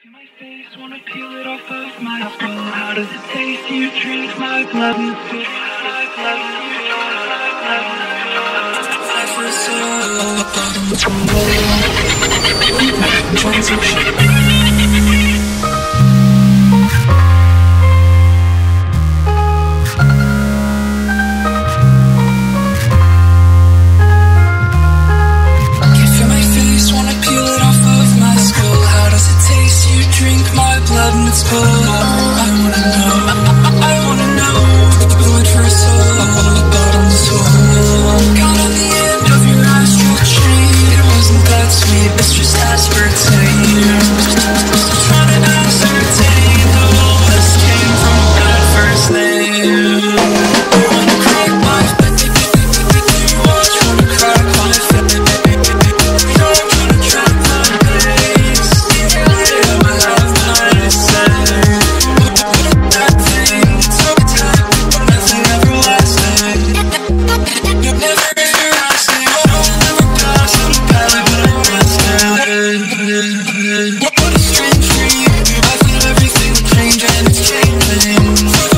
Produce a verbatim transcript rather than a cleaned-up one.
My face, wanna peel it off of my skull. How does it taste? You drink my blood and spit my blood and spit my blood. I feel so transition. I wanna know, I wanna know, blood for a soul, blood on the soul. Got on the end of your astral chain. It wasn't that sweet, it's just aspartame. Still trying to ascertain the this came from a bad first name. I wanna crack my face, watch wanna crack my face. You're trying to trap my face. Yeah, I have my say. What a strange dream. I feel everything change and it's changing.